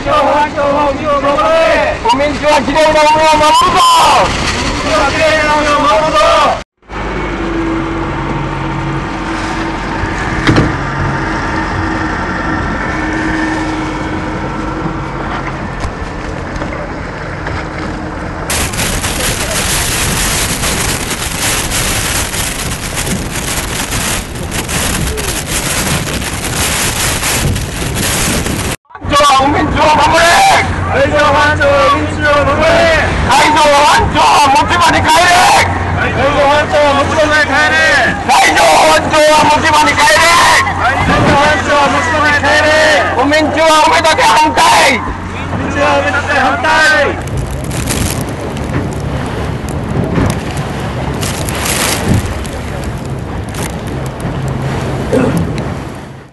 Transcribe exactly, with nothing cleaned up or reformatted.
上保安庁は海を守れ。 海んちはきれいな海を守るぞ。 海はきれいな海を守るぞ。 海んちを守れ。 海上保安庁は海んちを守れ。 海上保安庁は持ち場に帰れ。 海上保安庁は持ち場に帰れ。 海上保安庁は持ち場に帰れ。 海上保安庁は持ち場に帰れ。 海んちは埋め立て反対。 海んちは埋め立て反対。